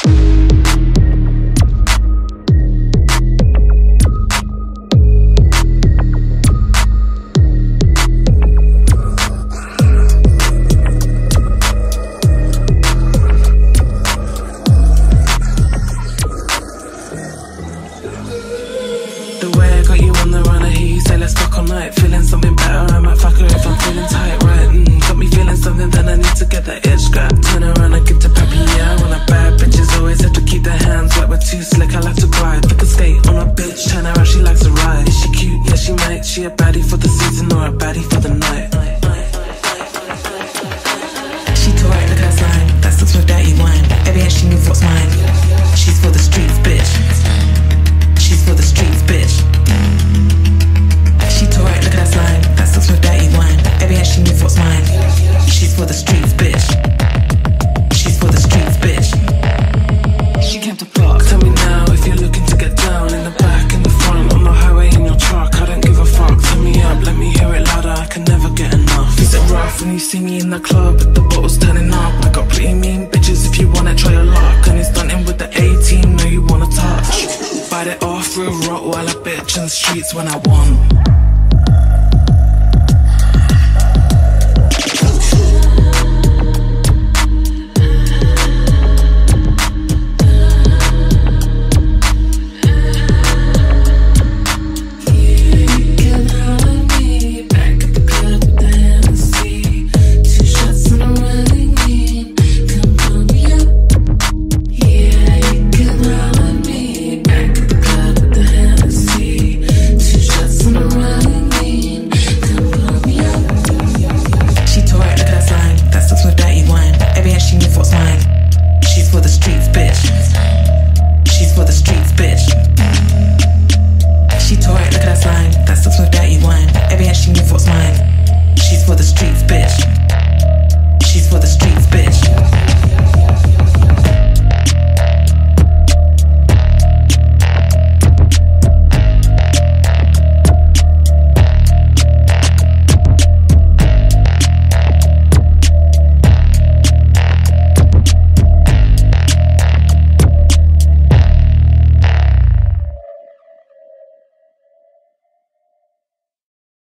She a baddie for the season or a baddie for the night? She too right, look at her slime. That sucks with dirty wine. Baby, and she knows what's mine. She's for the streets, bitch. She's for the streets, bitch. She too right, look at her slime. That sucks with dirty wine. Baby, and she knows what's mine. She's for the streets, bitch. She's for the streets, bitch. She came to fuck. Tell me now if you're looking to get down. In the back, in the front, on the highway, in your truck. I don't give a fuck. Turn me up, let me hear it louder. I can never get enough. Is it rough when you see me in the club with the bottles turning up? I got pretty mean bitches if you wanna try your luck. And it's stunting with the A-team, know you wanna touch. Bite it off, real Rottweiler bitch in the streets when I want.